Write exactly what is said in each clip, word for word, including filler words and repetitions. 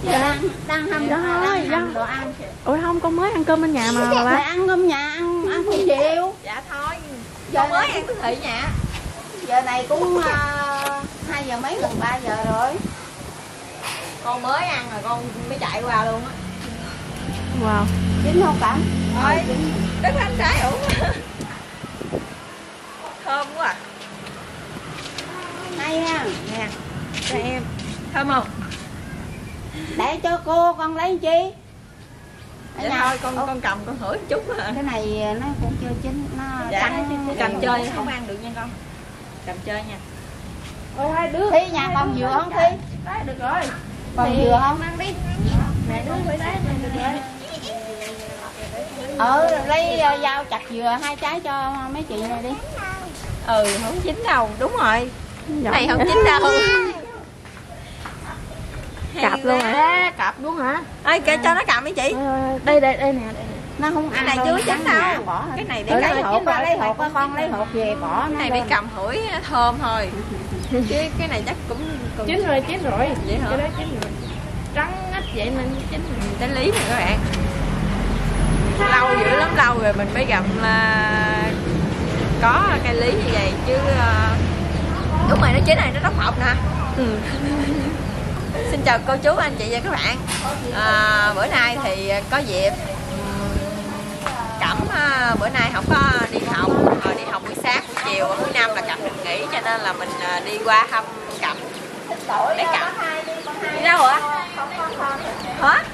Đang đang hâm đó thôi, hâm đồ ăn. Ủa không, con mới ăn cơm bên nhà mà bà. Ăn cơm nhà, ăn ăn cơm chiều. Dạ thôi. Con mới ăn cứ thị nhà. Giờ này cũng uh, hai giờ mấy gần ba giờ rồi. Con mới ăn rồi con mới chạy qua luôn á. Wow. Chín không Cẩm? Thôi, đứt anh trái ủ. Thơm quá à. Hay ha. Nè, cho em. Thơm không? Để cho cô con lấy chi? Vậy thôi con Ủa? con cầm con hửi một chút à. Cái này nó cũng chưa chín, nó dạ, trắng. Cầm chơi không ăn được nha con. Cầm chơi nha. Ôi hai đứa. Thi nhà con vừa không Thi? Đấy được rồi. Còn vừa không? Ăn đi. Mẹ đứa phải đấy được rồi. Ờ lấy uh, dao chặt dừa hai trái cho mấy chị này đi. Ừ không chín đâu, đúng rồi. Cái này không chín đâu. Cặp luôn hả? Cặp luôn hả? Ê kìa cho nó cầm đi chị. Đây đây đây nè, đây. Nó không ăn cái này chưa chín đâu. Bỏ cái này để ừ, lấy hột ra, lấy hột con lấy hột về bỏ. Cái này để cầm hửi thơm thôi. Chứ cái này chắc cũng, cũng... Chín rồi, chín rồi. Vậy hả? Cái đó chín rồi. Trắng ít vậy nên chín rồi. Trái lý này các bạn. Lâu dữ lắm, lâu rồi mình mới gặp là có cây lý như vậy chứ. Uh... Đúng rồi, nó chín này nó đóng hộp nè. Ừ. Xin chào cô chú anh chị và các bạn. À, bữa nay thì có dịp Cẩm uh, bữa nay không có đi học, uh, đi học buổi sáng buổi chiều và cuối năm là Cẩm được nghỉ cho nên là mình uh, đi qua thăm Cẩm để Cẩm đi đâu ạ? Hả?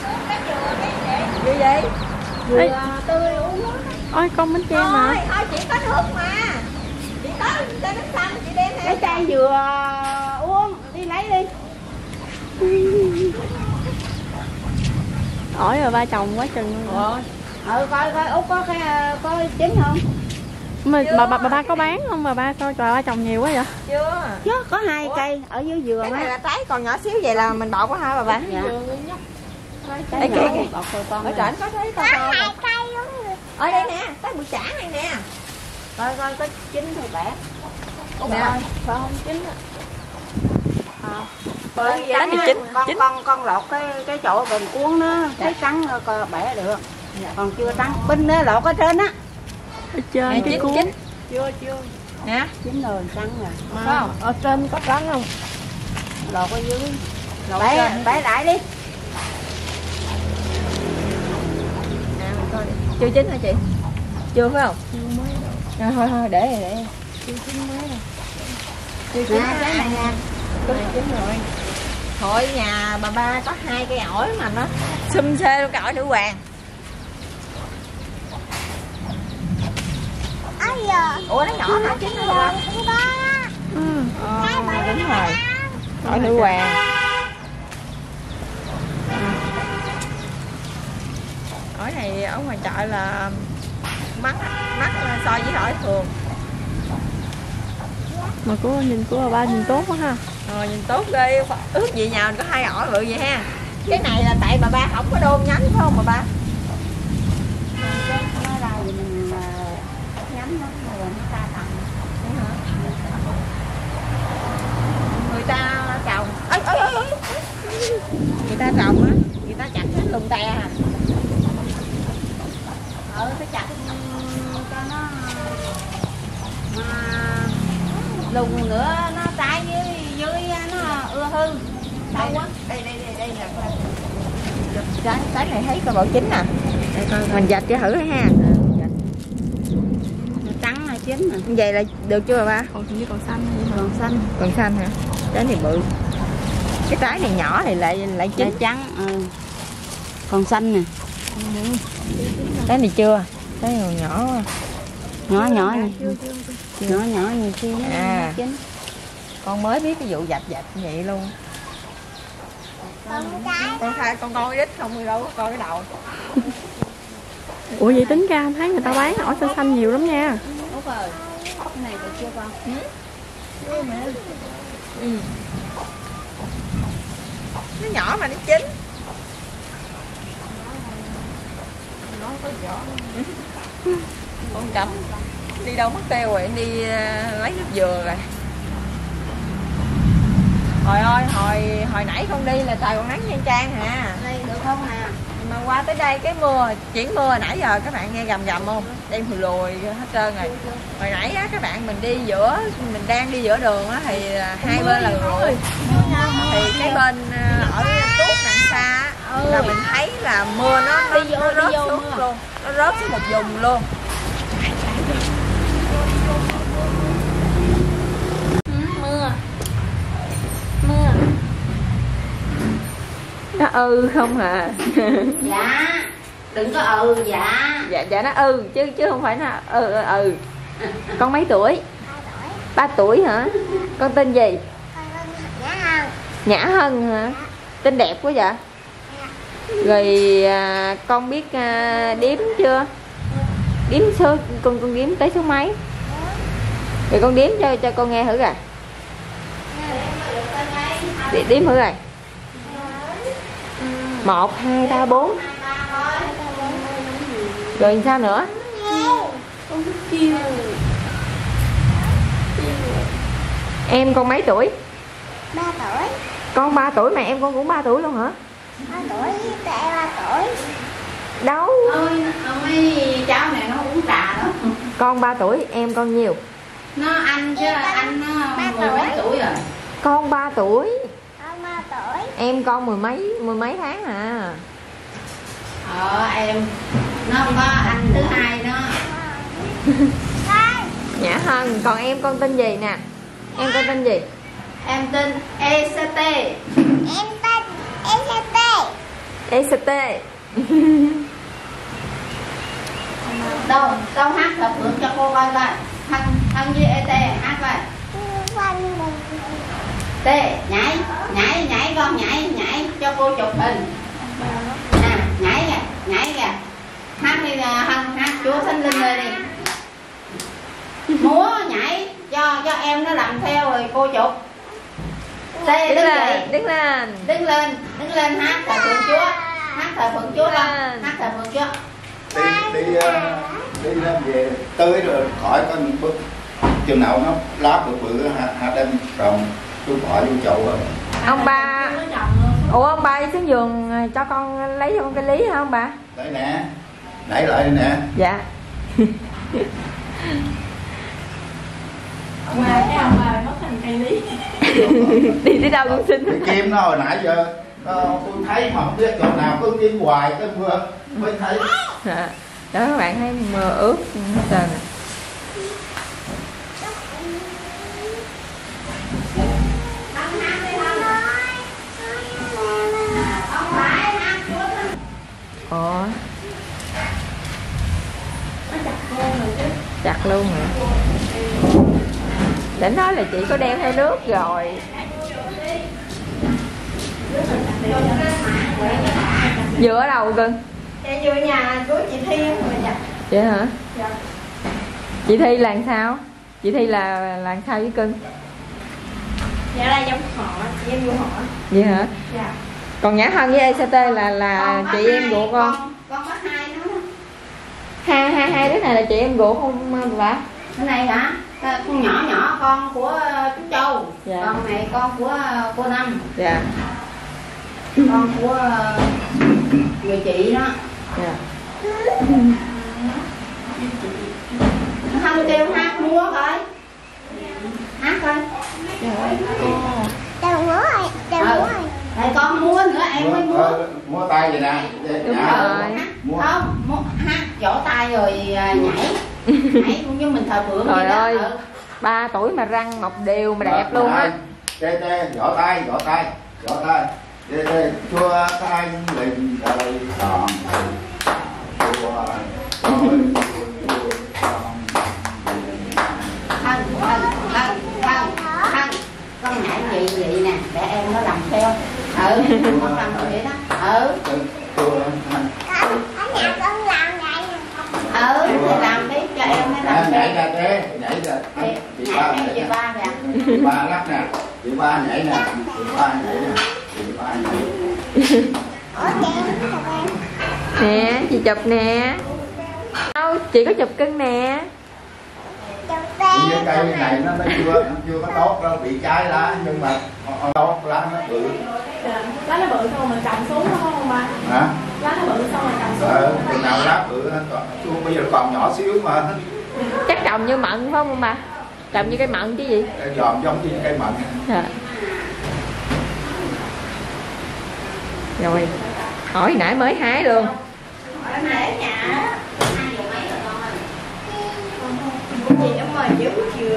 Gì vậy? Dừa tươi uống nước. Ôi con bánh tre mà. Thôi, thôi chị có nước mà. Chị có chai nước xanh chị đem theo. Cái chai dừa uống đi lấy đi. Ổi rồi ba chồng quá chừng luôn. Rồi. Ừ coi coi Út có cái có chín không? Mà bà, bà bà ba có bán không bà ba? Sao trời ba trồng nhiều quá vậy? Chưa. Chứ có hai Ủa? Cây ở dưới dừa. Cái này là trái còn nhỏ xíu vậy là mình bọc quá hả bà ba? Dạ. Đây kìa kìa. Bọc con. Ở trển có thấy con con. Hai cây luôn. Ở đây nè, trái bụi chả này nè. Coi coi có chín thôi bẻ. Nè. Phải không chín á. À. Bởi vậy thì chín, con, chín. con con lột cái cái chỗ bình cuốn nó thấy trắng coi bẻ được. Dạ. Còn chưa trắng pin nó lột ở trên á. Ở trên Nè, cái chín, cuốn. chín. Chưa chưa. Nè. Chín rồi trắng rồi. À. Phải không? Ở trên có trắng không? Lột ở dưới. Bẻ bẻ lại đi. Nè mình coi đi. Chưa chín hả chị? Chưa phải không? Chưa mới đâu. À, thôi thôi để để. Chưa chín mới rồi. Chưa chín nè, cái này nè. Cái này chín rồi. Thôi nhà bà ba có hai cây ổi mà nó xum xê luôn, cái ổi nữ hoàng. Ủa nó nhỏ hả? Chín rồi hả? Ừ. Ờ, đúng rồi. Ổi nữ hoàng. Ổi này ở ngoài chợ là mắc mắc so với ổi thường. Mà cô nhìn của bà ba nhìn tốt quá ha. Ờ nhìn tốt ghê, ước gì nhà mình có hai ổi bự vậy ha. Cái này là tại bà ba không có đôn nhánh phải không bà ba? Nó ra thì mình nhắm nó rồi nó ta tầm. Người ta trồng, ơi ơi ơi, người ta trồng á, người ta chặt hết lùm tè à. Ừ phải chặt cho nó mà lùng nữa nó trái dưới dưới nó ưa hư đau quá. Đây đây đây đây nè. Trái trái này thấy coi bộ chín nè. Mình dạch cho thử ha. Trắng là chín nè. Như vậy là được chưa bà ba? Còn hình như còn xanh vậy Còn xanh. Còn xanh hả? Trái này bự. Cái trái này nhỏ thì lại lại chín. Là trắng. Ừ. Còn xanh nè. Trái này chưa? Trái này còn nhỏ quá. Nhỏ nhỏ này. Nhỏ nhỏ nhiều khi nó À. chín. Con mới biết cái vụ dạch dạch như vậy luôn. Con khai con coi đít không đâu có coi cái đầu. Ủa vậy tính ra thấy người ta bán ổi xanh xanh nhiều lắm nha. Út ơi, cái này được chưa con? Ừ. Ừ. Nó nhỏ mà nó chín. Nó có vỏ. Con Cẩm đi đâu mất tiêu rồi, đi uh, lấy nước dừa rồi. Hồi ơi, hồi hồi nãy con đi là trời còn nắng Nha Trang hả? Đây được không nè? Mà qua tới đây cái mưa, chuyển mưa nãy giờ các bạn nghe gầm gầm không? Đem thùi lùi hết trơn rồi. Hồi nãy á, các bạn mình đi giữa, mình đang đi giữa đường á thì hai bên là ruộng. Thì cái bên ở tuốt đằng xa á, là mình thấy là mưa nó nó, Đi vô, nó rớt đi vô xuống mưa. luôn, nó rớt xuống một vùng luôn. Mưa mưa nó ừ không à. Dạ. Đừng có ừ dạ. Dạ dạ nó ừ chứ chứ không phải nó ừ ừ, ừ. Con mấy tuổi? Ba tuổi hả? Con tên gì? Nhã Hân hả? Tên đẹp quá vậy. Rồi à, con biết à, đếm chưa? Đếm số con con đếm tới số mấy? Rồi con đếm cho cho con nghe thử rồi. Đếm, đếm thử rồi. Một hai ba bốn. Rồi sao nữa? Em con mấy tuổi? Ba tuổi. Con ba tuổi mà em con cũng ba tuổi luôn hả? Ba tuổi, tại ba tuổi. Đâu? Ôi, mấy cháu này nó uống trà đó. Con ba tuổi, em con nhiều. Nó anh chứ anh nó mười mấy tuổi rồi. Con ba tuổi, Con ba tuổi. em con mười mấy mười mấy tháng à. Ờ em nó không có anh thứ hai đó. Nhã Hân, còn em con tên gì nè? Em con tên gì? Em tên e xê tê. Em tên em tên Tê. e xê tê. Đâu, đâu hát thập phượng cho cô coi coi. Hân, Hân với e tê hát coi. Văn Bùng. Tê, nhảy, nhảy, nhảy con nhảy, nhảy cho cô chụp hình. Nè, nhảy kìa, nhảy kìa. Hát đi Hân, hát Chúa Thánh Linh lên đi. Múa nhảy cho cho em nó làm theo rồi cô chụp. Tê Đứng đứng lên, dậy. đứng lên. Đứng lên, đứng lên hát thờ phượng Chúa. Hát thờ phượng Chúa lên, hát thờ phượng Chúa. đi đi uh, đi lên về tới rồi khỏi có những bước chừng nào nó lá bự bự hạt hạt đem trồng tôi bỏ vô chậu rồi. Ông ba. Ủa ông ba đi xuống giường cho con lấy cho con cái lý hả ông bà? Đấy nè, đẩy lại đây nè. Dạ. Ông bà cái ông bà mất thành cây lý. Đi tới đâu cũng xin. Cái kim nó hồi nãy giờ nó, tôi thấy mà không biết chỗ nào cứ kim hoài tới mưa mới thấy. Đó các bạn thấy mưa ướt hết trơn nè. Ủa chặt luôn hả? Để nói là chị có đem theo nước rồi. Vừa ở đâu cưng? Dạ vừa nhà của chị Thi rồi dạ. Vậy hả? Dạ. Chị Thi là làm sao? Chị Thi là là làm sao với cưng? Dạ là dòng họ, chị em vô họ. Vậy hả? Dạ. Còn Nhã Hân với e xê tê là là Con có chị em hai, ruột con? con con có hai nữa. Hai hai hai đứa này là chị em ruột không bà? Cái này hả? Con nhỏ nhỏ con của chú Châu. Dạ. Con này con của cô Năm. Dạ. Con của người chị đó. Dạ. Không kêu hát múa coi. Hát coi. Đừng múa rồi, đừng múa rồi. Để con múa nữa em mới múa. Múa tay vậy nè. Đúng Dạ. rồi. Múa. Không, múa, hát vỗ tay rồi à, nhảy. Nhảy cũng như mình thờ phượng Trời vậy đó. ơi. Ừ. Ba tuổi mà răng mọc đều mà đẹp luôn á. Tê tê, vỗ tay, vỗ tay, vỗ tay. Tê tê, chua tay mình đời còn. Chua Hân, hân, hân, hân, hân. Con nhảy vậy vậy nè, để em nó làm theo. Ừ, con làm vậy đó. Ừ. chua Ở nhà con làm vậy nè. Ừ, thì làm đi cho em nó làm nhảy theo. ra thế, nhảy ra. Chị ba Nhảy theo chị nhảy ba kìa. chị ba lắc nè, chị ba nhảy nè, chị ba nhảy nè, chị ba nhảy. Ủa chị em chụp em. Nè chị chụp nè. Đâu chị có chụp cưng nè. Chụp em. như cây này nó, nó chưa nó chưa có tốt đâu, bị trái lá nhưng mà tốt lá nó bự. Lá nó bự xong mình trồng xuống đúng không ba? Hả? Lá nó bự xong rồi trồng xuống. Ờ, chừng nào lá bự xuống, bây giờ còn nhỏ xíu mà. Chắc trồng như mận phải không bà? Trồng như cây mận chứ gì? Giòn giống như cây mận. À. Rồi hỏi nãy mới hái luôn. Em để nhà hai giờ mấy rồi con ơi. Gì nó mời dữ chưa?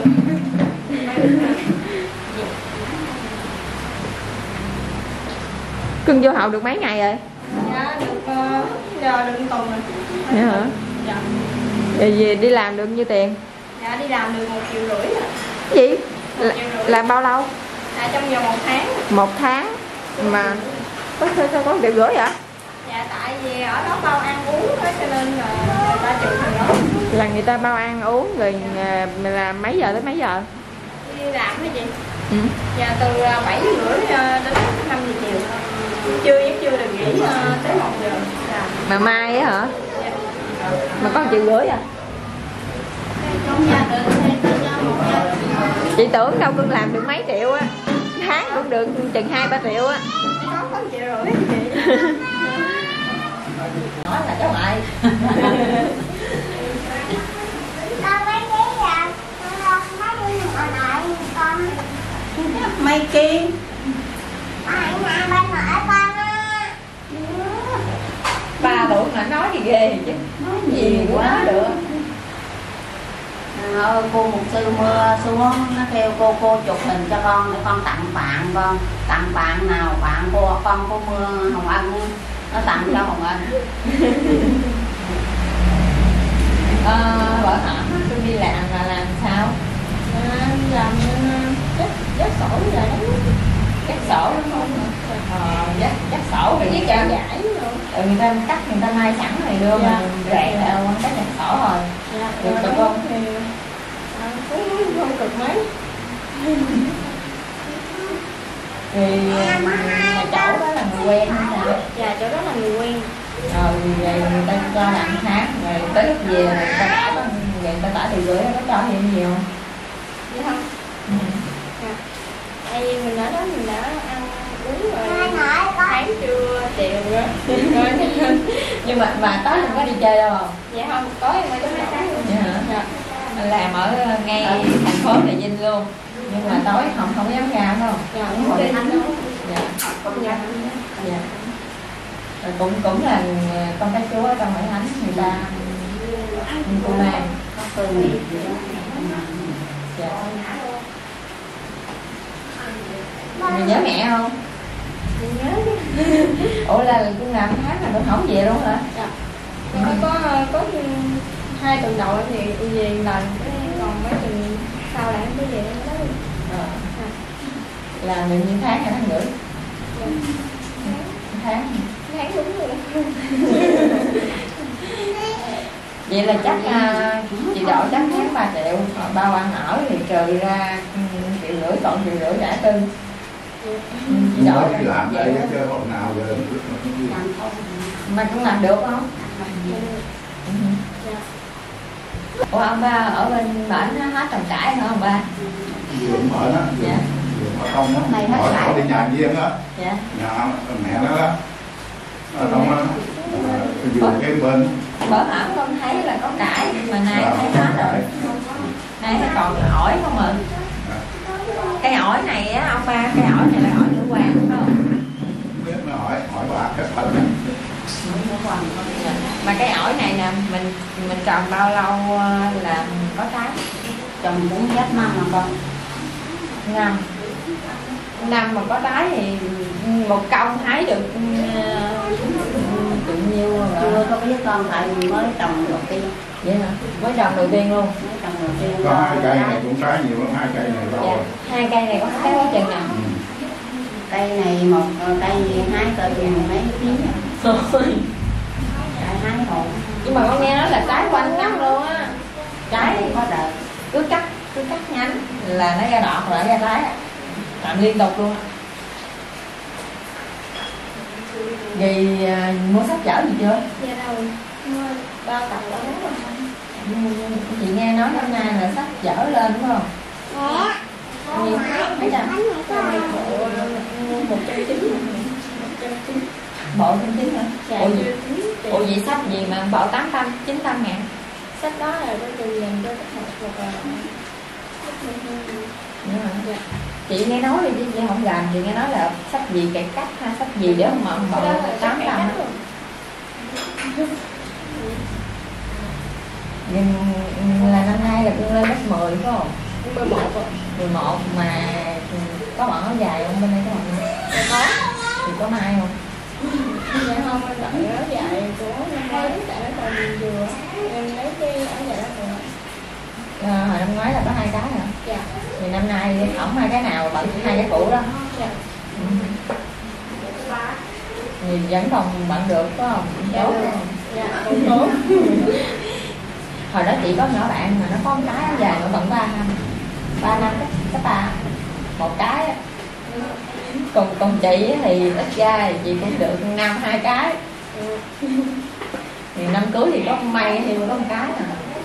Cưng vô học được mấy ngày rồi? Dạ được uh, giờ được tuần rồi. Dạ hả? Dạ. Rồi về đi làm được nhiêu tiền? Dạ đi làm được một triệu rưỡi rồi. Cái gì? Là, làm bao lâu? Dạ trong vòng một tháng. Một tháng mà có sao sao có triệu rưỡi hả? Dạ tại vì ở đó bao ăn uống đó, cho nên là người ta chịu thằng đó. Là người ta bao ăn uống rồi à, là mấy giờ tới mấy giờ? Đi làm cái gì? Ừ. Dạ từ bảy rưỡi đến năm giờ chiều. Trưa với trưa được nghỉ tới một giờ. Dạ. Mà mai á hả? Dạ. Mà có triệu rưỡi à? Trong gia đình thì tôi cho một gia đình. Chị tưởng đâu cưng làm được mấy triệu á, tháng cũng được chừng hai ba triệu á. Có có triệu rưỡi chị. Nói là cháu ngoại. Con mấy cái à, con mấy đứa ở lại con. Mấy kia. Ở nhà bên mở con á. Ba tuổi mà nói gì ghê chứ. Nói gì quá được. À, cô một sư mưa xuống nó kêu cô cô chụp hình cho con để con tặng bạn con, tặng bạn nào bạn cô con cô Mưa Hồng Ân nó tặng cho Hồng Ân. Ờ, vợ hả? Tôi đi làm là làm sao? À, làm chắc chắc sổ rồi đó. Cắt sổ đúng không? Ờ, cắt, cắt sổ rồi Với với cả cả giải rồi. ừ, người ta cắt người ta may sẵn rồi đưa Dạ. mình rẻ là cắt cắt sổ rồi. Dạ, Được rồi rồi đó con. thì à, cũng không cực mấy. Thì nhà cháu đó là người quen hay sao? Dạ chỗ đó là người quen. Rồi về người ta cho làm tháng rồi tới lúc về người ta trả đó, người ta trả tiền gửi nó có cho thêm nhiều không? Dạ không? Ừ. Dạ. Tại vì mình ở đó mình đã ăn uống rồi. Con hỏi con. Tháng chưa tiền rồi. Rồi nên Nhưng mà mà tối không có đi chơi đâu không? dạ không, tối em qua chỗ này sáng luôn. Dạ hả? Dạ. Làm ở ngay thành phố Trà Vinh luôn. Nhưng mà tối không không dám ra phải không? Dạ, cũng đi đâu. Dạ. Không dạ. Dạ. Rồi cũng cũng là con cái chúa ở trong Hội Thánh người ta cô mang. Có cơ nghiệp gì đó. Dạ. Mày nhớ mẹ không? Chị nhớ chứ. Ủa là cũng làm tháng là cũng không về luôn hả? Dạ. Có có có hai tuần đầu em về em về lần, cái còn mấy tuần sau là em mới về em đó luôn. Ờ. Là mình như tháng hay tháng rưỡi? Dạ. Tháng. Tháng đúng rồi. Vậy là chắc à, chị đổi chắc tháng ba triệu, bao ăn ở thì trừ ra ừ, triệu rưỡi, còn triệu rưỡi trả tư. Chị Nói đổi đi làm đây vậy chứ hôm nào giờ Làm không? mà cũng làm được không? Ừ. Dạ. Ủa ông ba ở bên bển nó hết trồng cải hả ông ba? vườn mở đó, Dạ. vườn mở không đó, Này hết hỏi cải. hỏi đi nhà viên đó, Dạ. nhà mẹ nó đó, ở trong đó, vườn cái bên. Bữa hổm con thấy là có cải mà nay thấy hết rồi. Nay thấy còn ổi không à? Cây ổi này á ông ba, cây ổi này là ổi nữ hoàng phải không? Biết nó hỏi hỏi bà cách thật. Mà cái ổi này nè mình mình trồng bao lâu là có trái? Chồng cũng hết năm mà con. Năm. Năm mà có trái thì một công hái được tự nhiêu rồi? Chưa có biết con, tại vì mới trồng đầu tiên. Vậy hả? Mới trồng đầu tiên luôn. Mới trồng đầu tiên. Có hai cây này cũng trái nhiều lắm, hai cây này lâu Dạ. rồi. Hai cây này có trái quá chừng nào? Ừ. Cây này một cây hái cỡ chừng mấy ký à. Cây hái hồn. Nhưng mà con nghe nói là trái quanh năm luôn á. Trái Trái có đợt. cứ cắt cứ cắt nhánh là nó ra đọt rồi ra trái, làm liên tục luôn. Vì à, mua sách vở gì chưa? Dạ đâu mua bao tập ở đó rồi. Chị nghe nói năm nay là sắp dở lên đúng không? Dạ. Nhiều mấy trăm? một trăm chín Bộ trăm chín hả? Dạ, Ủa gì? Ủa gì sách gì mà bộ tám trăm, chín trăm ngàn? sách đó là bên từ dành cho các học hoặc là Dạ. Chị nghe nói đi chứ chị không rành, chị nghe nói là sách gì cải cách hay sách gì để mà bộ tám trăm á. Nhưng là năm nay là cưng lên lớp mười phải không? mười một rồi. mười một mà có bọn áo dài không, bên đây có bọn không? Có. Thì có mai không? Dạ không, em đợi áo dài của năm ngoái tại nó còn vừa em lấy cái áo dài đó rồi. À, hồi năm ngoái là có hai cái hả? Dạ. Thì năm nay ổng hai cái nào bận hai cái cũ đó. Dạ. Ừ. Thì vẫn còn bận được phải không? Dạ, Tốt được. không? Dạ, cũng tốt. Hồi đó chị có nhỏ bạn mà nó có một cái áo dài nó bận ba năm ba năm cách cách ba một cái á. còn còn chị á thì ít ra thì chị cũng được năm hai cái. Thì năm cưới thì có may thì có một cái à.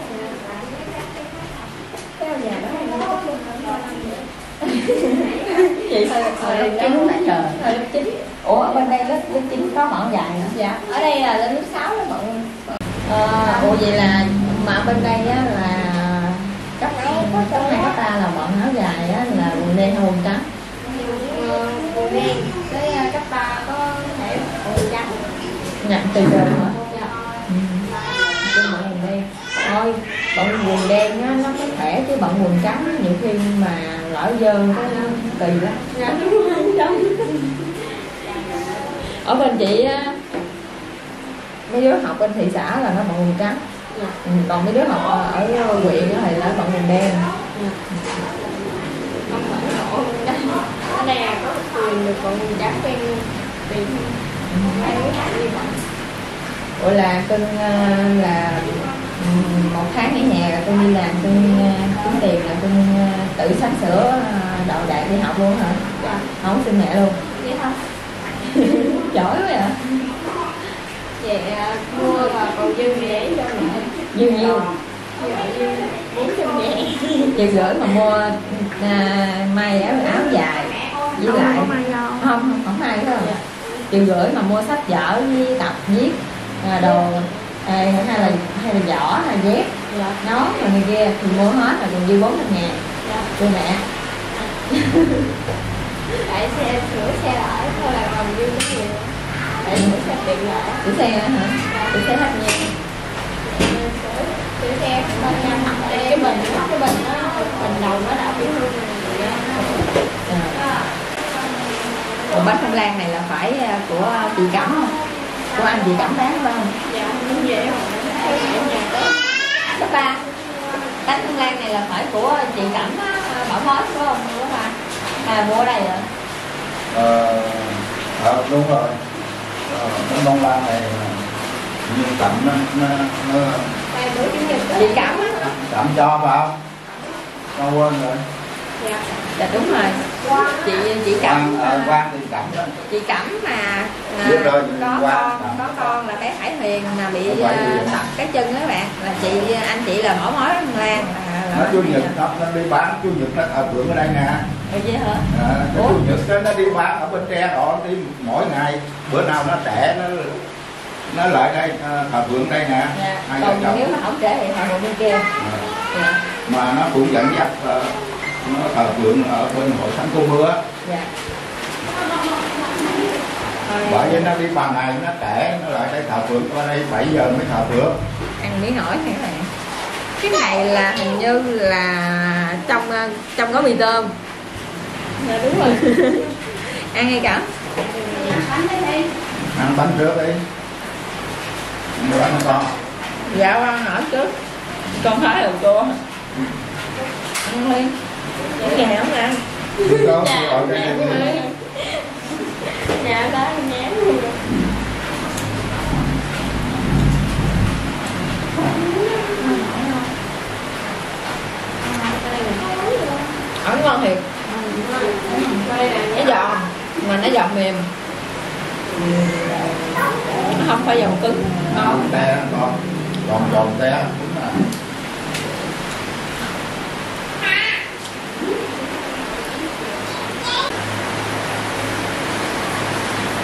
Cái áo dài đó em có luôn khoảng ba năm nữa. Chị hơi Thời lớp lớp chín chín trời. thời lớp chín. Ủa ở bên đây lớp lớp chín có bọn dài hả? Dạ, ở đây là lên lớp sáu đó mọi người. Ờ, ủa vậy là mà ở bên đây á là cấp cấp hai cấp ba là bọn áo dài á là quần đen hay quần trắng? Quần đen tới uh, cấp ba có thể quần trắng. Nhận từ từ hả? Dạ. Ừ. Chứ bọn quần đen thôi bọn quần đen á nó có thể chứ bọn quần trắng nhiều khi mà lỡ dơ cái kỳ lắm. Dạ đúng rồi, trắng. Ở bên chị á mấy đứa học bên thị xã là nó bọn quần trắng. Dạ. Ừ, còn mấy đứa học ở huyện á thì là bọn quần đen. Không phải là quần trắng. Ở đây là có quyền được quần trắng quen tiền. Hai đứa bạn như vậy. Ủa là cưng uh, là um, một tháng nghỉ hè là cưng đi làm, cưng uh, kiếm tiền là cưng uh, tự sắm sửa uh, đậu đại đi học luôn hả? Dạ. Không xin mẹ luôn. Vậy không? Giỏi quá vậy. Vậy uh, mua và còn dư để cho mẹ. Nhiêu nhiêu? Dạ, dư bốn trăm ngàn. Chị gửi mà mua uh, may áo, áo dài với lại Không có may đâu. không không không may đâu. Chị gửi mà mua sách vở với tập viết à, đồ à, hay là hay là giỏ hay dép Dạ. nón rồi này kia thì mua hết là còn dư bốn trăm ngàn Dạ. cho mẹ. Tại xe sửa xe lại thôi là còn dư cái nhiều. Tại sửa xe tiện lợi. Sửa xe hả? Sửa xe hết nha. Sửa sửa xe bên nhà mặt đây cái bình cái bình nó bình đầu nó đã bị hư rồi. À. Còn bánh phong lan này là phải của chị Cẩm không? Của anh chị Cẩm bán phải không? Dạ, cũng vậy rồi. Ở nhà tới. Cấp ba. Bánh phong lan này là phải của chị Cẩm Bảo Mối phải không? Của ba. À mua ở đây rồi. Ờ, à, đúng rồi. Ờ, cái bông lan này như Cẩm nó nó, nó Đây bữa chủ nhật đó. Chị Cẩm á. Cẩm cho phải không? Con quên rồi. Dạ. Dạ đúng rồi. Chị chị Cẩm. Quan, ờ, Quan thì Cẩm đó. Chị Cẩm mà à, Biết rồi, có qua. con có con là bé Hải Huyền mà bị Không phải uh, gì. tập cái chân đó các bạn là chị anh chị là mỏ mối Phong Lan à, Nó là chủ nhật nó, nó đi bán chủ nhật nó thờ phượng ở đây nè. Ủa vậy hả? À, cái Ủa? chủ nhật đó nó đi bán ở bên tre đó đi mỗi ngày, bữa nào nó trẻ nó nó lại đây à, thờ phượng đây nè. Dạ. Hai vợ Còn chồng. nếu mà không trễ thì họ bên kia. À, Dạ. mà nó cũng dẫn dắt uh, nó thờ phượng ở bên hội thánh cô mưa. Dạ. Bởi vì nó đi ban ngày nó trẻ nó lại đây thờ phượng, qua đây bảy giờ mới thờ phượng. Ăn miếng hỏi thế này. Cái này là hình như là trong trong gói mì tôm. Dạ đúng rồi. Ăn hay Cẩm? Ăn bánh trước đi. Ăn bánh con. Dạ con hỏi trước. Con thấy là cô. Ăn đi. Những ngày không ăn. Đi con Dạ, gọi cho dạ, em dạ. đi. Dạ đó em nhém luôn. Ẩn ngon thiệt. Đây là Nó giòn mà nó giòn mềm. Nó không phải giòn cứng. Ngon te con. Còn giòn te đúng là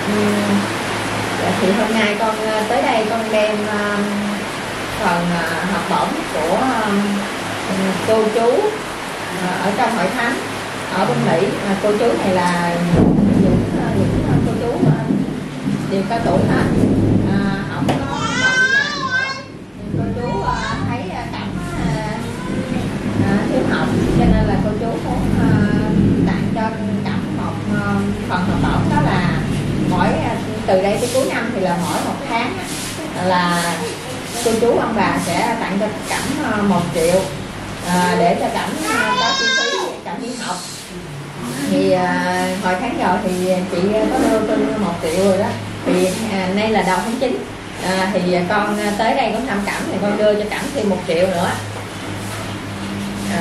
Uhm, thì hôm nay con tới đây con đem um, phần uh, học bổng của um, cô chú uh, ở trong hội thánh ở bên Mỹ. uh, cô chú này là những, những cô chú uh, đều cao tuổi hết, uh, không có còn đi làm nữa. Cô chú uh, thấy uh, cảm uh, uh, thiếu học, cho nên là cô chú muốn uh, tặng cho Cẩm một uh, phần học bổng, đó là mỗi từ đây tới cuối năm thì là mỗi một tháng là cô chú ông bà sẽ tặng cho Cẩm một triệu à, để cho Cẩm có chi phí Cẩm đi học. Thì à, hồi tháng rồi thì chị có đưa Cưng một triệu rồi đó. Thì à, nay là đầu tháng chín à, thì con tới đây con thăm Cẩm thì con đưa cho Cẩm thêm một triệu nữa. À.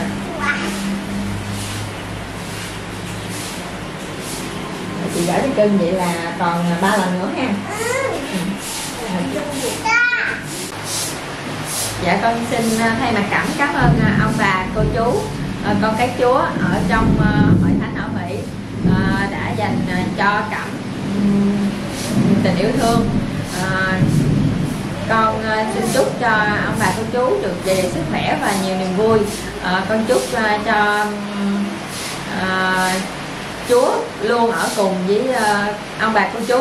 Chị gửi cho Cưng vậy là còn ba lần nữa ha. Dạ con xin thay mặt Cẩm cảm ơn ông bà cô chú con cái Chúa ở trong hội thánh ở Mỹ đã dành cho Cẩm tình yêu thương. Con xin chúc cho ông bà cô chú được dày sức khỏe và nhiều niềm vui. Con chúc cho Chúa luôn ở cùng với uh, ông bà cô chú.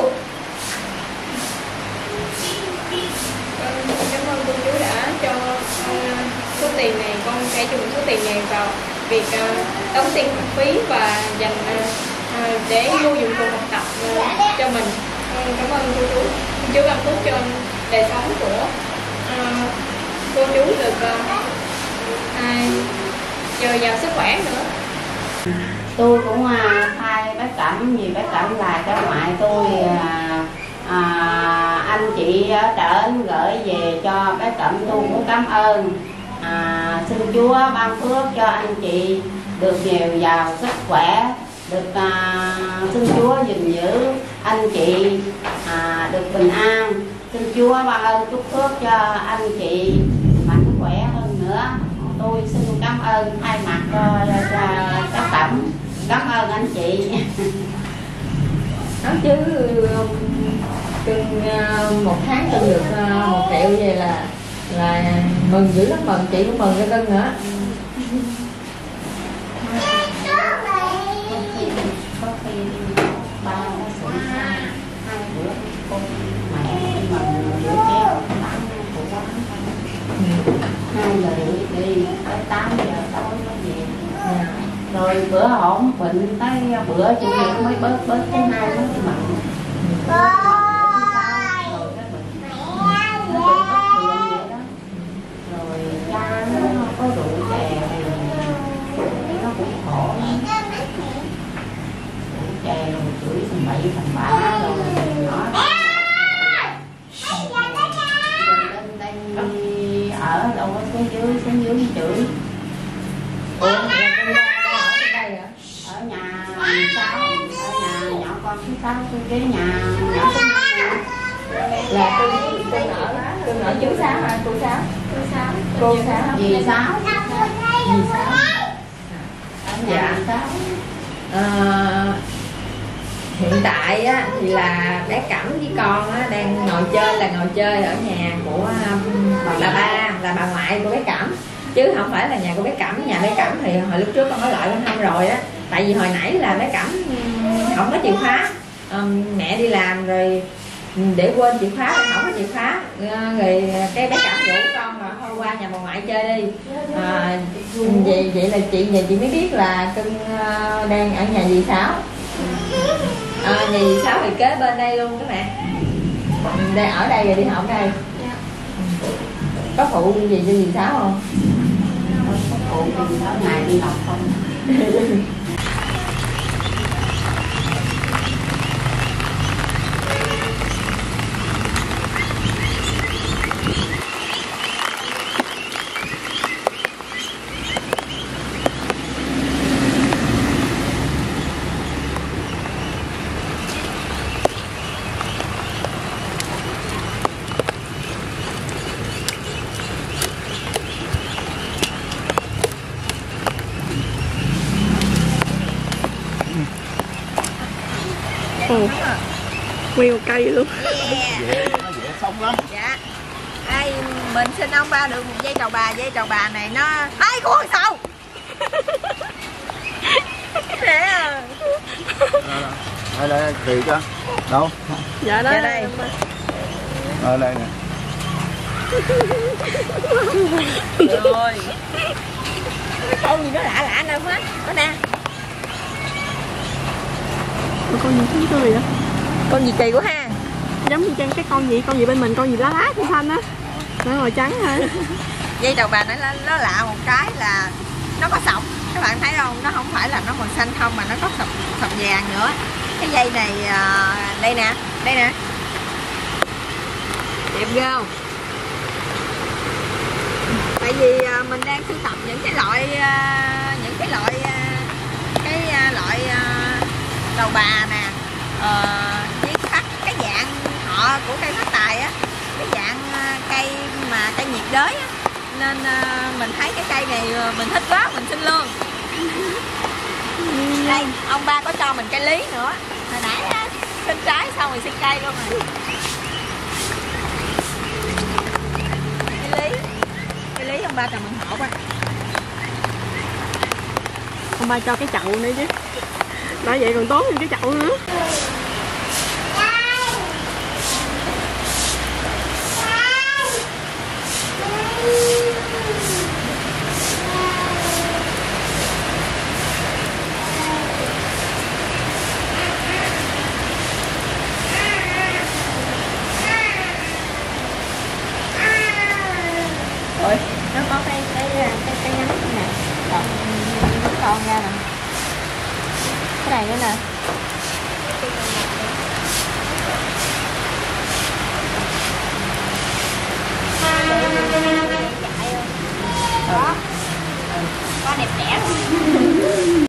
Con cảm ơn cô chú đã cho uh, số tiền này, con sẽ dùng số tiền này vào việc uh, đóng tiền học phí và dành uh, uh, để mua dụng cụ học tập uh, cho mình. Con cảm ơn cô chú. Chú ban phúc cho đời sống của uh, cô chú được uh, uh, dồi dào sức khỏe nữa. Tôi cũng à, thay bác Cẩm vì bác Cẩm là cháu ngoại tôi. à, à, Anh chị ở trển gửi về cho bác Cẩm, tôi cũng cảm ơn. à, Xin Chúa ban phước cho anh chị được nhiều giàu sức khỏe, được à, xin Chúa gìn giữ anh chị à, được bình an. Xin Chúa ban ơn chúc phước cho anh chị mạnh khỏe hơn nữa. Tôi xin cảm ơn thay mặt cho, cho các Cẩm. Cảm ơn anh chị. Nói chứ Cưng một tháng Cưng được một triệu vậy là là mừng dữ lắm, mừng chị cũng mừng cho Cưng nữa. Có khi ba nó xảy ra hai bữa con mẹ mừng bữa treo tám của con hai giờ rưỡi đi tới tám giờ tối nó về. Rồi bữa ổn bệnh tới bữa chủ nhật mới bớt bớt thứ hai mới mặn. Rồi cha nó có rượu chè thì nó cũng khổ. Chè rồi chửi thằng bậy thằng bạ rồi nó lên đây ở đâu có xuống dưới xuống dưới chửi. Ủa, ở nhà sáu, ở nhà nhỏ con thứ sáu, cái nhà nhỏ thứ năm là Cưng Cưng ở Cưng ở chú Sáu hả? Cô Sáu, cô Sáu, cô Sáu, dì Sáu, dì Sáu. ở nhà Sáu. À, hiện tại á, thì là bé Cẩm với con á, đang ngồi chơi là ngồi chơi ở nhà của là ba là bà ngoại của bé Cẩm, chứ không phải là nhà của bé Cẩm. Nhà bé Cẩm thì hồi lúc trước con nói lại con thăm rồi á, tại vì hồi nãy là bé Cẩm không có chìa khóa, um, mẹ đi làm rồi để quên chìa khóa, không có chìa khóa, rồi cái bé Cẩm rủ con là thôi qua nhà bà ngoại chơi đi. À, vậy vậy là chị giờ chị mới biết là Cưng đang ở nhà dì Sáu. À, nhà dì Sáu thì kế bên đây luôn các bạn, đang ở đây rồi đi học đây. Có phụ gì cho dì Sáu không? Có phụ thì Sáu ngày đi học không. nguyên một cây luôn. Yeah. Dễ, nó dễ sống lắm. Dạ. Đây, mình xin ông ba được một dây trầu bà. Dây trầu bà này nó... Ai con sao? Nè à. Đây, đây, kỳ cho. Đâu? Dạ đây. Dạ đây. Ở đây nè. Rồi. Con gì nó lạ lạ đâu hết. Có nè. Con gì cũng tươi vậy? Con gì kỳ quá ha. Giống như cái con gì, con gì bên mình, con gì lá lá xanh xanh á. Nó màu trắng hả? Dây trầu bà nó, nó lạ một cái là nó có sọc. Các bạn thấy không? Nó không phải là nó màu xanh không mà nó có sọc, sọc vàng nữa. Cái dây này đây nè, đây nè. Đẹp ghê không? Tại vì mình đang sưu tập những cái loại những cái loại cái loại trầu bà nè, ờ, với phát cái dạng họ của cây phát tài á, cái dạng cây mà cây nhiệt đới á, nên mình thấy cái cây này mình thích quá, mình xin luôn. Đây ông ba có cho mình cây lý nữa, hồi nãy á, xin trái xong rồi xin cây luôn rồi. Cây lý, cây lý ông ba trồng bằng hộp á. Ông ba cho cái chậu nữa chứ. Đã vậy còn tốt hơn cái chậu nữa.